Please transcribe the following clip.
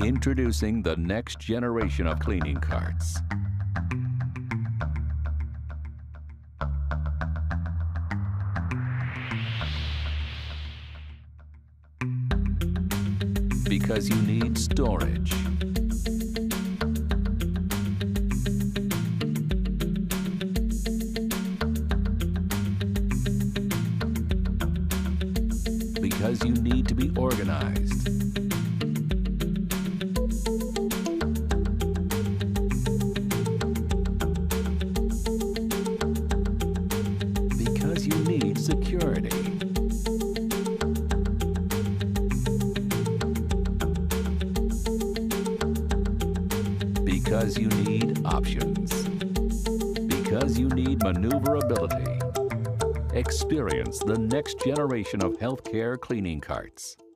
Introducing the next generation of cleaning carts. Because you need storage. Because you need to be organized. Because you need security. Because you need options. Because you need maneuverability. Experience the next generation of healthcare cleaning carts.